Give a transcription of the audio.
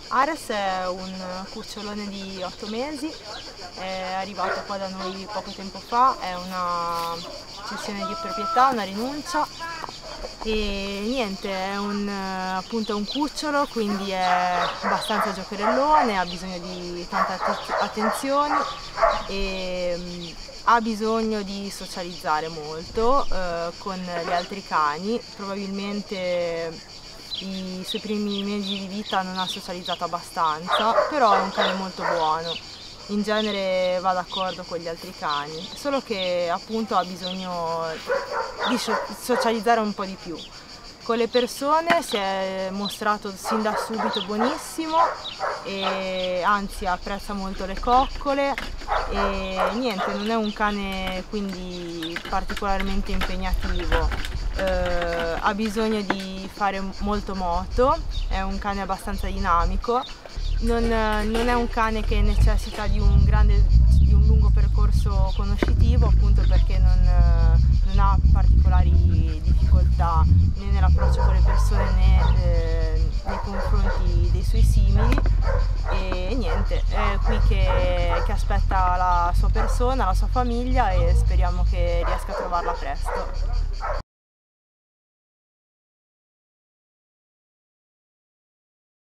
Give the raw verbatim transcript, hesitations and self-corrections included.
Ares è un cucciolone di otto mesi, è arrivato qua da noi poco tempo fa, è una cessione di proprietà, una rinuncia e niente, è un, appunto un cucciolo, quindi è abbastanza giocherellone, ha bisogno di tante attenzioni e um, ha bisogno di socializzare molto eh, con gli altri cani. Probabilmente i suoi primi mesi di vita non ha socializzato abbastanza, però è un cane molto buono, in genere va d'accordo con gli altri cani, solo che appunto ha bisogno di socializzare un po' di più. Con le persone si è mostrato sin da subito buonissimo e anzi apprezza molto le coccole e niente, non è un cane quindi particolarmente impegnativo. Uh, ha bisogno di fare molto moto, è un cane abbastanza dinamico, non, non è un cane che necessita di un, grande, di un lungo percorso conoscitivo, appunto perché non, non ha particolari difficoltà né nell'approccio con le persone né eh, nei confronti dei suoi simili e niente, è qui che, che aspetta la sua persona, la sua famiglia e speriamo che riesca a trovarla presto.